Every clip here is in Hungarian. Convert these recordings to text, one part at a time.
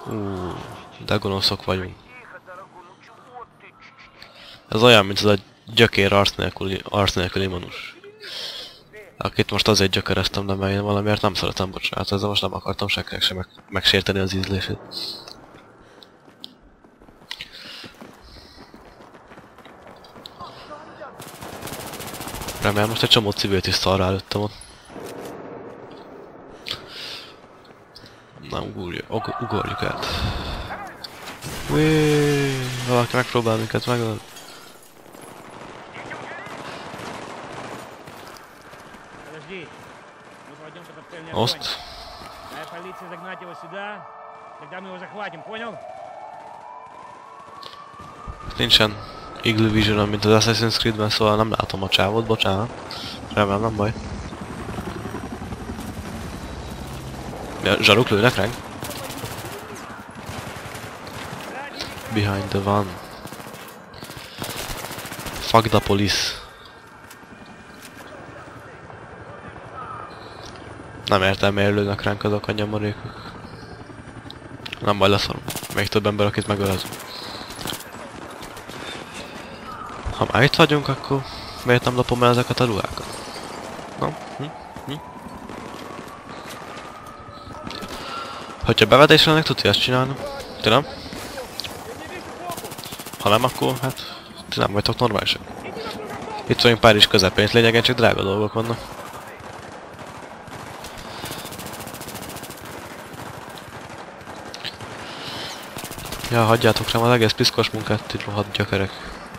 De gonoszok vagyunk. Ez olyan, mint az a gyökér arc nélküli manus. Akit most azért gyökereztem, de mert én valamiért nem szeretem, bocsánat, ezzel most nem akartam senkinek sem megsérteni az ízlését. Remélem most egy csomó civilt is szarra előttem ott. Na, ugorjuk át. Valaki megpróbál minket megölni. Azt. Nincsen Eagle Vision, mint az Assassin's Creed-ben, szóval nem látom a csávot, bocsánat. Remélem, nem baj. Ja, zsaruk lőnek ránk? Behind the van. Fuck the police. Nem értem, miért lőnek ránk azok a nyomorékok. Nem baj, leszorom. Még több ember, akit megölezünk. Ha már itt vagyunk, akkor miért nem lopom el ezeket a ruhákat? No? Hogyha bevetésre lennek, tudja ezt csinálni? Ti nem? Ha nem, akkor hát... Ti nem vagytok normálisak. Itt vagyunk Párizs közepén, lényegen csak drága dolgok vannak. Ja, hagyjátok rám az egész piszkos munkát, itt rohadt gyökerek.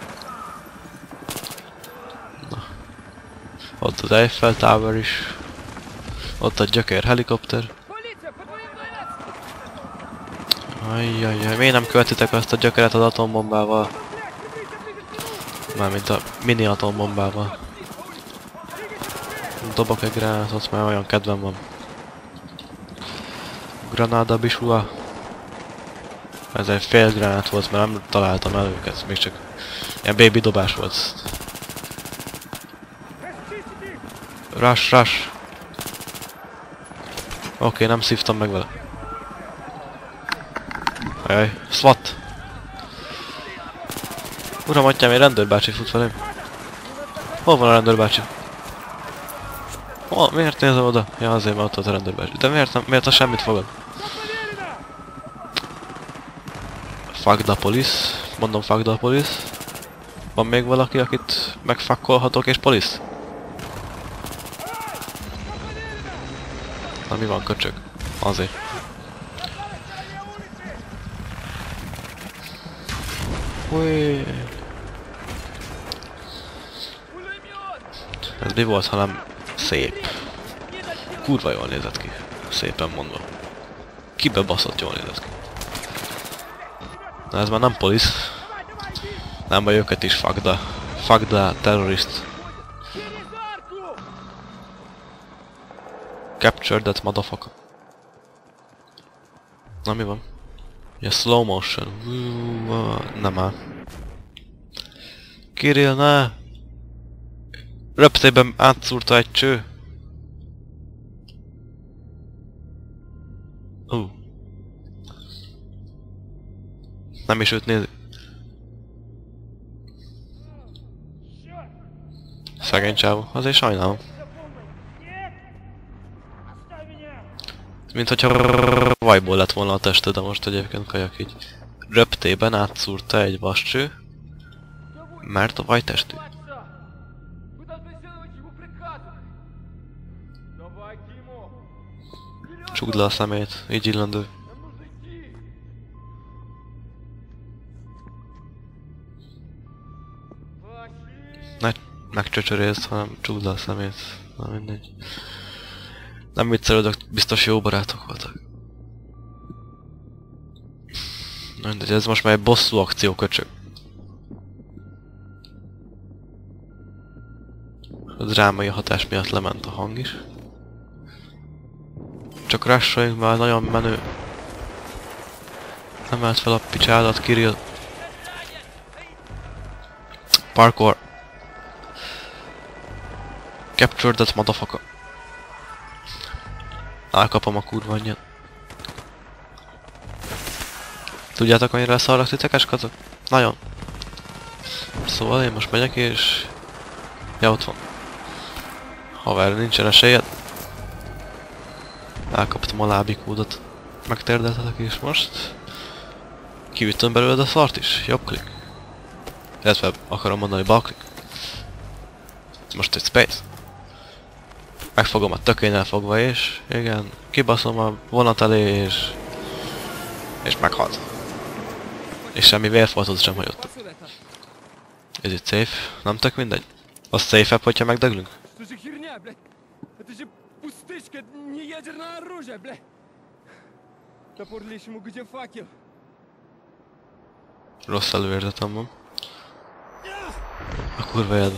Na. Ott az Eiffel Tower is. Ott a gyökér helikopter. Ajjajjaj, miért nem követitek azt a gyökeret az atombombával? Mármint a mini atombombával. Dobok egy gránátot, mert olyan kedvem van. Granada bisua. Ez egy fél gránát volt, mert nem találtam el őket, még csak ilyen baby dobás volt. Rush! Oké, nem szívtam meg vele. Ajaj, SWAT! Uram, atyám, egy rendőrbácsi fut velem. Hol van a rendőrbácsi? Miért nézem oda? Ja, azért, mert ott a rendőrbácsi. De miért a semmit fogad? Fuck the police. Mondom, fuck the police. Van még valaki, akit megfakkolhatok és police? Na, mi van, köcsög? Azért. Ujj. Ez mi volt, hanem szép. Kurva jól nézett ki. Szépen mondva. Kibe baszott jól nézett ki. Na ez már nem police. Nem baj, őket is fuck the terrorist. Capture that motherfucker. Na mi van? Ja, slow motion. Nem áll. Kirill, ne! Röptében átszúrta egy cső. Nem is őt nézi. Szegény csávó, azért sajnálom. Mint hogyha vajból lett volna a teste, de most egyébként kajak így. Röptében átszúrta egy vascső, mert a vaj testű. Csukd le a szemét, így illendő. Ne megcsöcsörézd, hanem csukd le a szemét. Na mindegy. Nem viccelődök, biztos jó barátok voltak. Mindegy, ez most már egy bosszú akció, köcsög. A drámai hatás miatt lement a hang is. Csak rusholjunk már, nagyon menő. Emelt fel a picsádat, Kirill. Parkour. Capture that motherfucker. Elkapom a kurva anyját. Tudjátok, annyira szarrak titeket, kacok? Nagyon. Szóval én most megyek és... Ja, ott van. Haver, nincsen esélyed. Elkaptam a lábikódot. Megtérdeltetek és most... Kivittem belőled a szart is. Jobb klik. Illetve akarom mondani bal klik. Most egy space. Megfogom a tökénél fogva és... Igen. Kibaszom a vonat elé és meghalt. És semmi vérfoltot sem hagyott. Ez itt safe? Nem tök mindegy? Az safe-ebb, hogyha megdöglünk? Rossz előérzetem van. A kurva jel.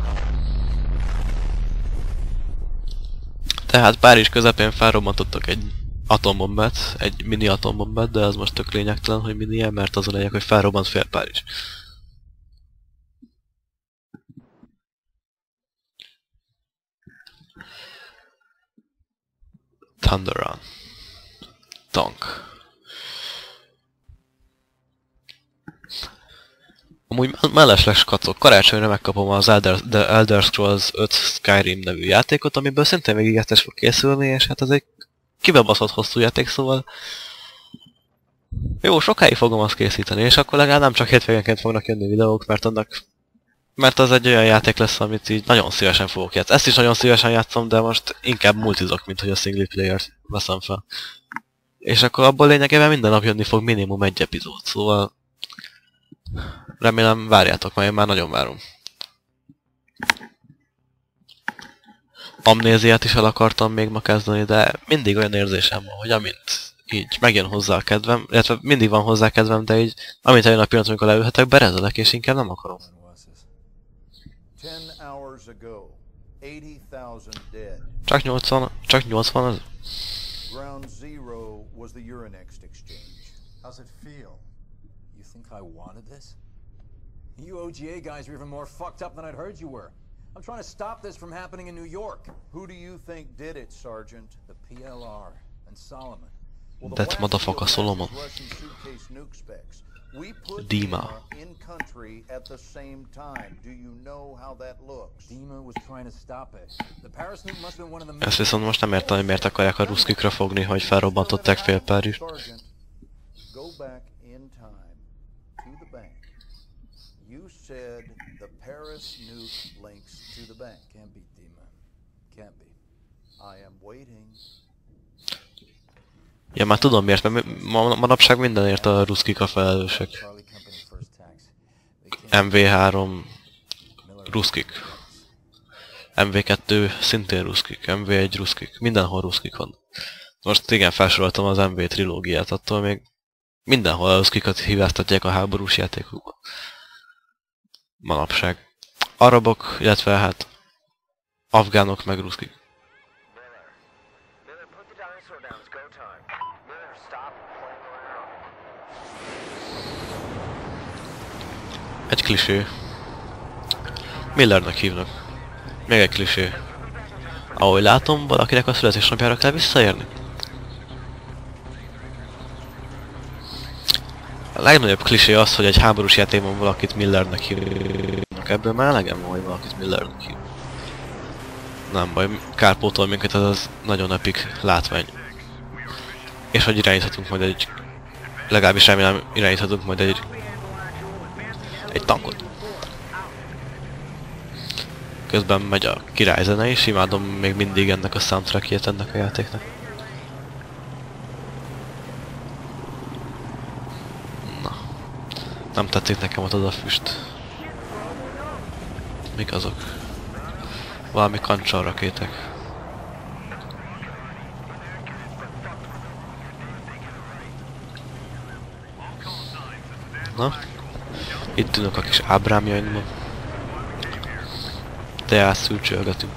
Tehát Párizs közepén felrobbantottak egy atombombát, egy mini atombombát, de az most tök lényegtelen, hogy mini, mert az a lényeg, hogy felrobbant fél Párizs. Thunder Run. Tank. Amúgy mellesleg kacok, karácsonyra megkapom az Elder Scrolls 5 Skyrim nevű játékot, amiből szintén végigjáték fog készülni, és hát ez egy kibebaszott hosszú játék, szóval... Jó, sokáig fogom azt készíteni, és akkor legalább nem csak hétvégenként fognak jönni videók, mert az egy olyan játék lesz, amit így nagyon szívesen fogok játszani. Ezt is nagyon szívesen játszom, de most inkább multizok, mint hogy a single player-t veszem fel. És akkor abból lényegében minden nap jönni fog minimum egy epizód, szóval... Remélem várjátok, mert én már nagyon várom. Amnéziát is el akartam még ma kezdeni, de mindig olyan érzésem van, hogy amint így megjön hozzá a kedvem, illetve mindig van hozzá kedvem, de így amint eljön a pillanat, amikor leülhetek, berezelek és inkább nem akarom. Csak 80 az? Ground Zero was the Urinext exchange. How's it feel? You think I wanted this? You OGA guys are even more fucked up than I'd heard you were. I'm trying to stop this from happening in New York. Who do you think did it, Sergeant? The PLR and Solomon. That motherfucker Solomon. We put Dima in country at the same time. Do you know how that looks? Dima was trying to stop it. The Parasnoop must have been one of the... Ezt viszont most nem értem, hogy miért akarják a ruszkikra fogni, hogy felrobbantották fél Párizs. Go back in time to the bank. You said the Parasnoop links to the bank. Can't be Dima. Can't be. I am waiting. Ja, már tudom miért, mert manapság mindenért a ruszkika felelősek. MV3 ruszkik. MV2 szintén ruszkik. MV1 ruszkik. Mindenhol ruszkik van. Most igen, felsoroltam az MV trilógiát, attól még mindenhol a ruszkikat hibáztatják a háborús játékokban. Manapság. Arabok, illetve hát afgánok meg ruszkik. Egy klisé. Millernek hívnak. Még egy klisé. Ahogy látom, valakinek a születésnapjára kell visszaérni. A legnagyobb klisé az, hogy egy háborús játékban valakit Millernek hívnak. Ebből már elegem van, hogy valakit Millernek hív. Nem baj, kárpótol minket, az nagyon epik látvány. És hogy irányíthatunk majd egy... Legalábbis remélem irányíthatunk majd egy tankot. Közben megy a királyzene is, imádom még mindig ennek a soundtrackjét ennek a játéknak. Na. Nem tetszik nekem ott az a füst. Mik azok? Valami kancsarrakétek. Na? Itt ülök a kis ábrámjaimban. Teát szűrcsölgetünk.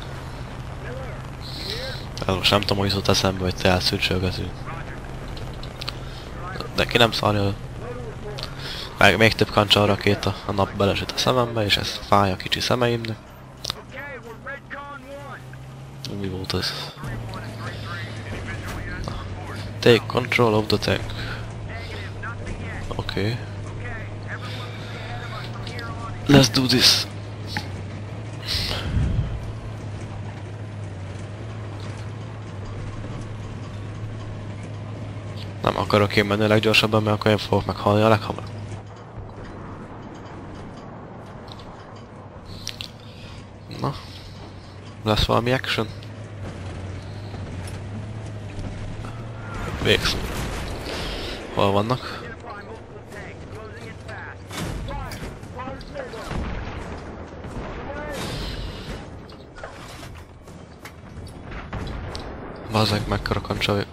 Ez most nem tudom, hogy jutott eszembe, hogy teát szűrcsölgetünk. De ki nem szarja. Még több kancsarrakéta, a nap belesüt a szemembe, és ez fáj a kicsi szemeimnek. Mi volt ez? Na. Take control of the tank. Oké. Let's do this! Nem akarok én menni a leggyorsabban, mert akkor én fogok meghalni a leghamarabb. Na. Lesz valami action? Végszó. Hol vannak? Bazzeg, mekkora kancsa vagyok.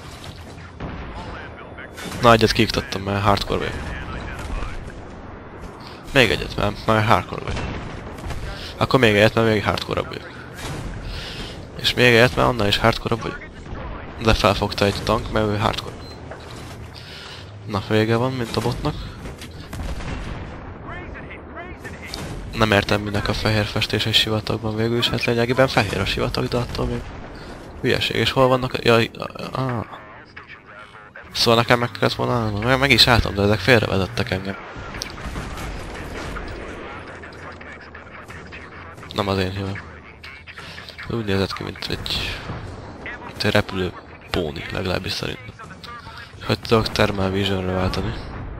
Na, egyet kiiktattam, mert hardcore vagyok. Még egyet, mert már hardcore vagyok. Akkor még egyet, mert még hardcore-abb vagyok. És még egyet, mert annál is hardcore-abb vagyok. De felfogta egy tank, mert ő hardcore. Na, vége van, mint a botnak. Nem értem, minek a fehér festés egy sivatagban végül is, hát lényegében fehér a sivatag, de attól még hülyeség. És hol vannak? Jaj, Szóval nekem meg kellett volna állnom. Meg is álltam, de ezek félrevezettek engem. Nem az én hibám. Úgy nézett ki, mint egy repülő póni, legalábbis szerintem. Hogy tudok Thermal Visionre váltani.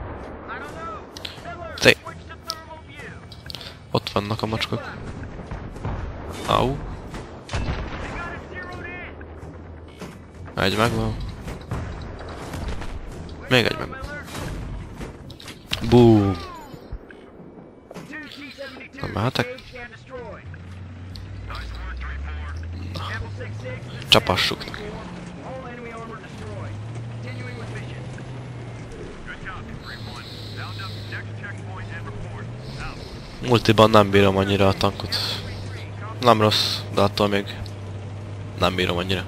Té! Ott vannak a macskok. Au! Egy megvan. Még egy meg. Boom! Na mehetek? Na. Csapassuk neki. Multiban nem bírom annyira a tankot. Nem rossz, de attól még nem bírom annyira.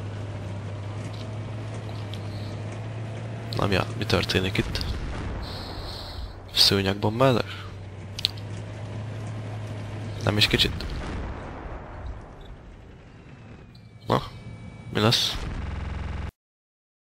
Na mi történik itt? Szőnyegbombázás? Nem is kicsit? Na, mi lesz?